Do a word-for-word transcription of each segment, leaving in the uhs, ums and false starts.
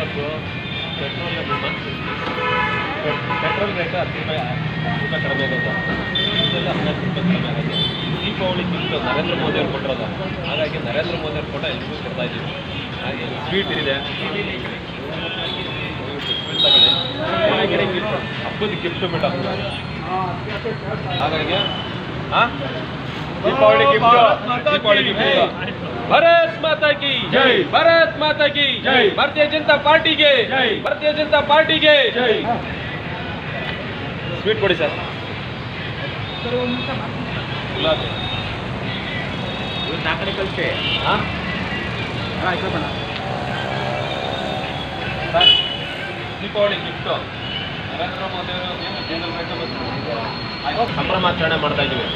ಇವತ್ತು petrol petrol rate ಹತ್ತು ರೂಪಾಯಿ ಹತ್ತು ರೂಪಾಯಿ ಕಡಿಮೆ ಆಗೋದು, ಇದೆಲ್ಲ ಹನ್ನೆರಡು ರೂಪಾಯಿ ಕಡಿಮೆ ಆಗೋದು. ದೀಪಾವಳಿ ಗಿಫ್ಟು ನರೇಂದ್ರ ಮೋದಿ ಅವ್ರು ಕೊಟ್ಟಿರೋದು. ಹಾಗಾಗಿ ನರೇಂದ್ರ ಮೋದಿ ಅವ್ರು ಕೊಟ್ಟ ಎಲ್ರಿಗೂ ಕೊಡ್ತಾ ಇದ್ದೀವಿ. ಹಾಗೆ ಸ್ವೀಟ್ ಇದೆ, ಸ್ವೀಟ್ ತಗೊಳ್ಳಿ, ಹಬ್ಬದ ಗಿಫ್ಟು ಬಿಟ್ಟು ಹಾಗಾಗಿ ಹಾಂ दीपावली गिफ्ट दीपावली गिफ्ट भारत माता की जय, भारत माता की जय, भारतीय जनता पार्टी के जय, भारतीय जनता पार्टी के जय. स्वीट कोडी सर गुलाब नाकड़े कलसे हां हां ऐसा बना सर दीपावली गिफ्ट नरेंद्र मोदी ಅವರು ಏನು ಜನರಲ್ ರೇಟ್ ಬಂತು ಸಂಭ್ರಮಾಚರಣೆ ಮಾಡ್ತಾ ಇದ್ದೀವಿ.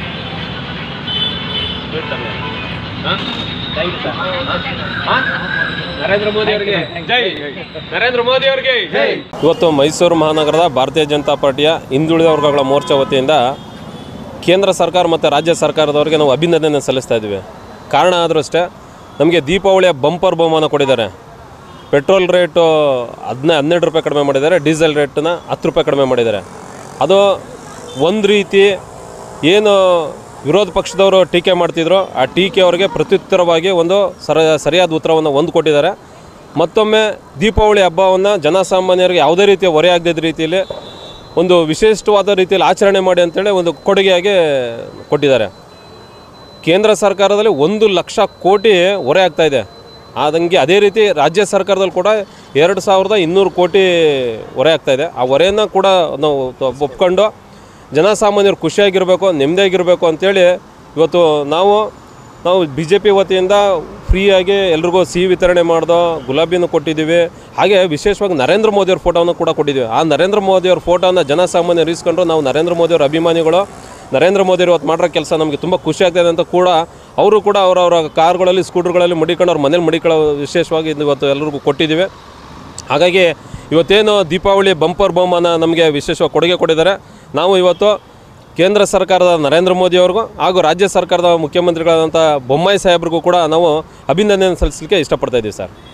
ನರೇಂದ್ರ ಮೋದಿ ಅವರಿಗೆ ಜೈ, ನರೇಂದ್ರ ಮೋದಿ ಅವರಿಗೆ ಜೈ. ಇವತ್ತು ಮೈಸೂರು ಮಹಾನಗರದ ಭಾರತೀಯ ಜನತಾ ಪಾರ್ಟಿಯ ಹಿಂದುಳಿದ ವರ್ಗಗಳ ಮೋರ್ಚಾ ವತಿಯಿಂದ ಕೇಂದ್ರ ಸರ್ಕಾರ ಮತ್ತು ರಾಜ್ಯ ಸರ್ಕಾರದವರಿಗೆ ನಾವು ಅಭಿನಂದನೆ ಸಲ್ಲಿಸ್ತಾ ಇದ್ದೀವಿ. ಕಾರಣ ಆದರೂ ಅಷ್ಟೇ, ನಮಗೆ ದೀಪಾವಳಿಯ ಬಂಪರ್ ಬಹುಮಾನ ಕೊಟ್ಟಿದ್ದಾರೆ. ಪೆಟ್ರೋಲ್ ರೇಟು ಹದಿನೈ ಹನ್ನೆರಡು ರೂಪಾಯಿ ಕಡಿಮೆ ಮಾಡಿದ್ದಾರೆ, ಡೀಸೆಲ್ ರೇಟನ್ನ ಹತ್ತು ರೂಪಾಯಿ ಕಡಿಮೆ ಮಾಡಿದ್ದಾರೆ. ಅದು ಒಂದು ರೀತಿ ಏನು ವಿರೋಧ ಪಕ್ಷದವರು ಟೀಕೆ ಮಾಡ್ತಿದ್ರು, ಆ ಟೀಕೆ ಅವರಿಗೆ ಪ್ರತ್ಯುತ್ತರವಾಗಿ ಒಂದು ಸರ ಸರಿಯಾದ ಉತ್ತರವನ್ನು ಒಂದು ಕೊಟ್ಟಿದ್ದಾರೆ. ಮತ್ತೊಮ್ಮೆ ದೀಪಾವಳಿ ಹಬ್ಬವನ್ನು ಜನಸಾಮಾನ್ಯರಿಗೆ ಯಾವುದೇ ರೀತಿಯ ಹೊರೆ ಆಗದ ರೀತಿಯಲ್ಲಿ ಒಂದು ವಿಶಿಷ್ಟವಾದ ರೀತಿಯಲ್ಲಿ ಆಚರಣೆ ಮಾಡಿ ಅಂತೇಳಿ ಒಂದು ಕೊಡುಗೆಯಾಗಿ ಕೊಟ್ಟಿದ್ದಾರೆ. ಕೇಂದ್ರ ಸರ್ಕಾರದಲ್ಲಿ ಒಂದು ಲಕ್ಷ ಕೋಟಿ ಹೊರೆ ಆಗ್ತಾಯಿದೆ. ಆದಂಗೆ ಅದೇ ರೀತಿ ರಾಜ್ಯ ಸರ್ಕಾರದಲ್ಲಿ ಕೂಡ ಎರಡು ಸಾವಿರದ ಇನ್ನೂರು ಕೋಟಿ ಹೊರೆ ಆಗ್ತಾಯಿದೆ. ಆ ಹೊರೆಯನ್ನು ಕೂಡ ನಾವು ಒಪ್ಕೊಂಡು ಜನಸಾಮಾನ್ಯರು ಖುಷಿಯಾಗಿರಬೇಕು, ನೆಮ್ಮದಿಯಾಗಿರಬೇಕು ಅಂಥೇಳಿ ಇವತ್ತು ನಾವು ನಾವು ಬಿ ಜೆ ಪಿ ವತಿಯಿಂದ ಫ್ರೀಯಾಗಿ ಎಲ್ರಿಗೂ ಸಿಹಿ ವಿತರಣೆ ಮಾಡ್ದೋ, ಗುಲಾಬಿಯನ್ನು ಕೊಟ್ಟಿದ್ದೀವಿ. ಹಾಗೆ ವಿಶೇಷವಾಗಿ ನರೇಂದ್ರ ಮೋದಿಯವ್ರ ಫೋಟೋವನ್ನು ಕೂಡ ಕೊಟ್ಟಿದ್ದೀವಿ. ಆ ನರೇಂದ್ರ ಮೋದಿಯವ್ರ ಫೋಟೋನ ಜನಸಾಮಾನ್ಯರು ಇಸ್ಕೊಂಡು ನಾವು ನರೇಂದ್ರ ಮೋದಿಯವ್ರ ಅಭಿಮಾನಿಗಳು, ನರೇಂದ್ರ ಮೋದಿಯವರು ಇವತ್ತು ಮಾಡಿರೋ ಕೆಲಸ ನಮಗೆ ತುಂಬ ಖುಷಿ ಆಗ್ತಾಯಿದೆ ಅಂತ ಕೂಡ ಅವರು ಕೂಡ ಅವರವರ ಕಾರ್ಗಳಲ್ಲಿ ಸ್ಕೂಟರ್ಗಳಲ್ಲಿ ಮಡಿಕೊಂಡು ಅವ್ರ ಮನೇಲಿ ಮಡಿಕೊಳ್ಳೋ ವಿಶೇಷವಾಗಿ ಇವತ್ತು ಎಲ್ಲರಿಗೂ ಕೊಟ್ಟಿದ್ದೀವಿ. ಹಾಗಾಗಿ ಇವತ್ತೇನು ದೀಪಾವಳಿ ಬಂಪರ್ ಬಹುಮಾನ ನಮಗೆ ವಿಶೇಷವಾಗಿ ಕೊಡುಗೆ ಕೊಟ್ಟಿದ್ದಾರೆ. ನಾವು ಇವತ್ತು ಕೇಂದ್ರ ಸರ್ಕಾರದ ನರೇಂದ್ರ ಮೋದಿಯವ್ರಿಗೂ ಹಾಗೂ ರಾಜ್ಯ ಸರ್ಕಾರದ ಮುಖ್ಯಮಂತ್ರಿಗಳಾದಂಥ ಬೊಮ್ಮಾಯಿ ಸಾಹೇಬ್ರಿಗೂ ಕೂಡ ನಾವು ಅಭಿನಂದನೆ ಸಲ್ಲಿಸಲಿಕ್ಕೆ ಇಷ್ಟಪಡ್ತಾ ಇದ್ದೀವಿ ಸರ್.